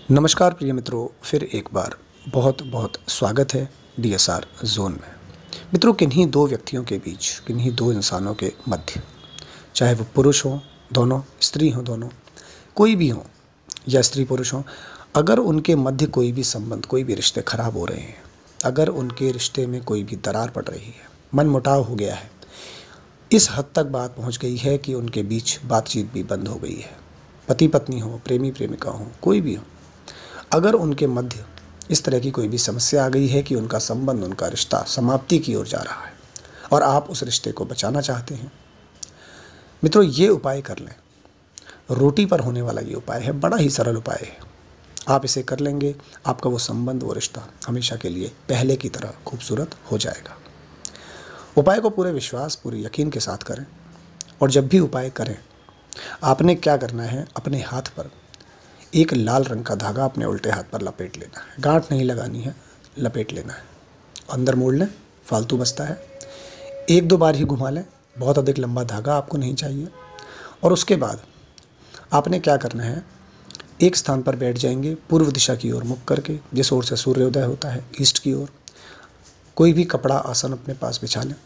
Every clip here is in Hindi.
नमस्कार प्रिय मित्रों, फिर एक बार बहुत बहुत स्वागत है डीएसआर जोन में। मित्रों, किन्हीं दो व्यक्तियों के बीच, किन्हीं दो इंसानों के मध्य, चाहे वो पुरुष हो दोनों, स्त्री हो दोनों, कोई भी हो या स्त्री पुरुष हो, अगर उनके मध्य कोई भी संबंध, कोई भी रिश्ते खराब हो रहे हैं, अगर उनके रिश्ते में कोई भी दरार पड़ रही है, मनमुटाव हो गया है, इस हद तक बात पहुंच गई है कि उनके बीच बातचीत भी बंद हो गई है, पति पत्नी हो, प्रेमी प्रेमिका हो, कोई भी हो, अगर उनके मध्य इस तरह की कोई भी समस्या आ गई है कि उनका संबंध, उनका रिश्ता समाप्ति की ओर जा रहा है और आप उस रिश्ते को बचाना चाहते हैं, मित्रों ये उपाय कर लें। रोटी पर होने वाला ये उपाय है, बड़ा ही सरल उपाय है। आप इसे कर लेंगे, आपका वो संबंध, वो रिश्ता हमेशा के लिए पहले की तरह खूबसूरत हो जाएगा। उपाय को पूरे विश्वास, पूरे यकीन के साथ करें और जब भी उपाय करें, आपने क्या करना है, अपने हाथ पर एक लाल रंग का धागा अपने उल्टे हाथ पर लपेट लेना है। गांठ नहीं लगानी है, लपेट लेना है। अंदर मोड़ लें, फालतू बचता है। एक दो बार ही घुमा लें, बहुत अधिक लंबा धागा आपको नहीं चाहिए। और उसके बाद आपने क्या करना है, एक स्थान पर बैठ जाएंगे, पूर्व दिशा की ओर मुख करके, जिस ओर से सूर्योदय होता है, ईस्ट की ओर। कोई भी कपड़ा, आसन अपने पास बिछा लें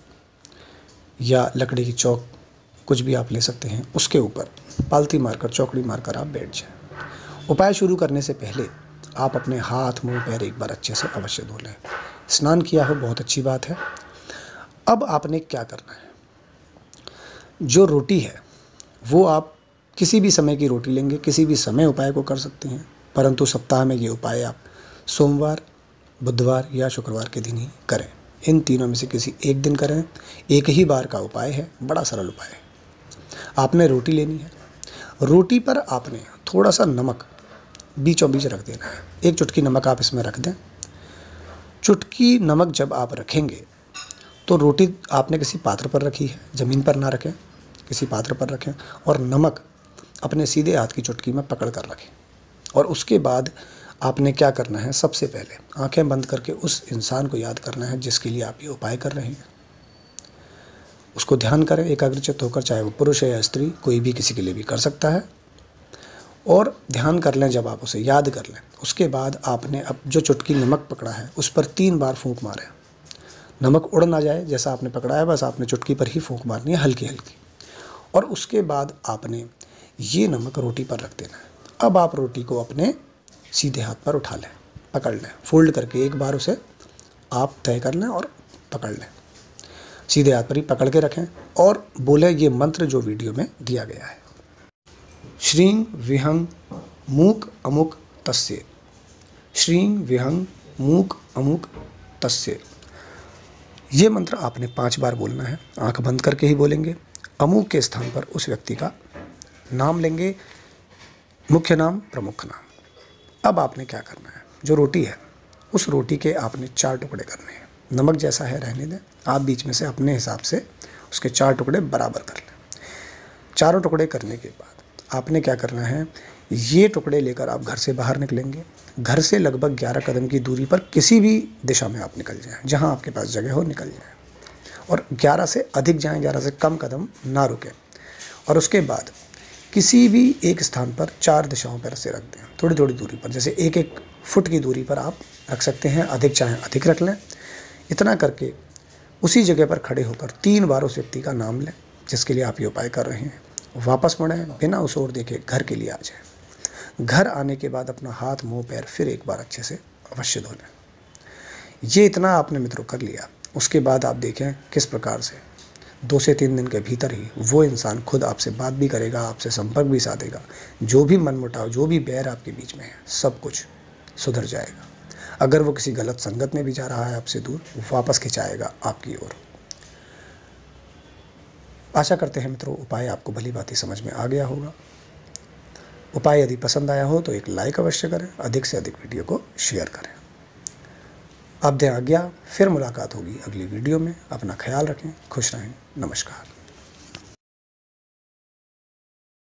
या लकड़ी की चौक, कुछ भी आप ले सकते हैं। उसके ऊपर पालती मारकर, चौकड़ी मारकर आप बैठ जाएं। उपाय शुरू करने से पहले आप अपने हाथ, मुंह, पैर एक बार अच्छे से अवश्य धो लें। स्नान किया हो, बहुत अच्छी बात है। अब आपने क्या करना है, जो रोटी है वो आप किसी भी समय की रोटी लेंगे, किसी भी समय उपाय को कर सकते हैं, परंतु सप्ताह में ये उपाय आप सोमवार, बुधवार या शुक्रवार के दिन ही करें। इन तीनों में से किसी एक दिन करें। एक ही बार का उपाय है, बड़ा सरल उपाय है। आपने रोटी लेनी है, रोटी पर आपने थोड़ा सा नमक बीचों बीच रख देना है। एक चुटकी नमक आप इसमें रख दें। चुटकी नमक जब आप रखेंगे तो रोटी आपने किसी पात्र पर रखी है, ज़मीन पर ना रखें, किसी पात्र पर रखें और नमक अपने सीधे हाथ की चुटकी में पकड़ कर रखें। और उसके बाद आपने क्या करना है, सबसे पहले आंखें बंद करके उस इंसान को याद करना है जिसके लिए आप ये उपाय कर रहे हैं। उसको ध्यान करें एकाग्रचित्त होकर, चाहे वो पुरुष है या स्त्री, कोई भी किसी के लिए भी कर सकता है। और ध्यान कर लें, जब आप उसे याद कर लें, उसके बाद आपने अब जो चुटकी नमक पकड़ा है उस पर 3 बार फूंक मारें। नमक उड़ ना जाए, जैसा आपने पकड़ा है बस आपने चुटकी पर ही फूंक मारनी है, हल्की हल्की। और उसके बाद आपने ये नमक रोटी पर रख देना है। अब आप रोटी को अपने सीधे हाथ पर उठा लें, पकड़ लें, फोल्ड करके एक बार उसे आप तय कर लें और पकड़ लें। सीधे हाथ पर ही पकड़ के रखें और बोलें ये मंत्र जो वीडियो में दिया गया है, श्रीं विहंग मूक अमुक तस्य, श्रीं विहंग मूक अमुक तस्य। ये मंत्र आपने 5 बार बोलना है, आंख बंद करके ही बोलेंगे। अमुक के स्थान पर उस व्यक्ति का नाम लेंगे, मुख्य नाम, प्रमुख नाम। अब आपने क्या करना है, जो रोटी है उस रोटी के आपने 4 टुकड़े करने हैं। नमक जैसा है रहने दें, आप बीच में से अपने हिसाब से उसके 4 टुकड़े बराबर कर लें। चारों टुकड़े करने के बाद आपने क्या करना है, ये टुकड़े लेकर आप घर से बाहर निकलेंगे। घर से लगभग 11 कदम की दूरी पर किसी भी दिशा में आप निकल जाएं, जहां आपके पास जगह हो निकल जाएं। और 11 से अधिक जाएं, 11 से कम कदम ना रुकें। और उसके बाद किसी भी एक स्थान पर 4 दिशाओं पर से रख दें, थोड़ी थोड़ी दूरी पर, जैसे 1-1 फुट की दूरी पर आप रख सकते हैं, अधिक चाहें अधिक रख लें। इतना करके उसी जगह पर खड़े होकर 3 बार उस व्यक्ति का नाम लें जिसके लिए आप ये उपाय कर रहे हैं। वापस मुड़ें, बिना उस ओर देखे घर के लिए आ जाएं। घर आने के बाद अपना हाथ, मुंह, पैर फिर एक बार अच्छे से अवश्य धो लें। ये इतना आपने मित्रों कर लिया, उसके बाद आप देखें किस प्रकार से 2 से 3 दिन के भीतर ही वो इंसान खुद आपसे बात भी करेगा, आपसे संपर्क भी साधेगा। जो भी मनमुटाव, जो भी बैर आपके बीच में है, सब कुछ सुधर जाएगा। अगर वो किसी गलत संगत में भी जा रहा है आपसे दूर, वापस खिंचाएगा आपकी ओर। आशा करते हैं मित्रों उपाय आपको भली भांति समझ में आ गया होगा। उपाय यदि पसंद आया हो तो एक लाइक अवश्य करें, अधिक से अधिक वीडियो को शेयर करें। आप दें आज्ञा, फिर मुलाकात होगी अगली वीडियो में। अपना ख्याल रखें, खुश रहें, नमस्कार।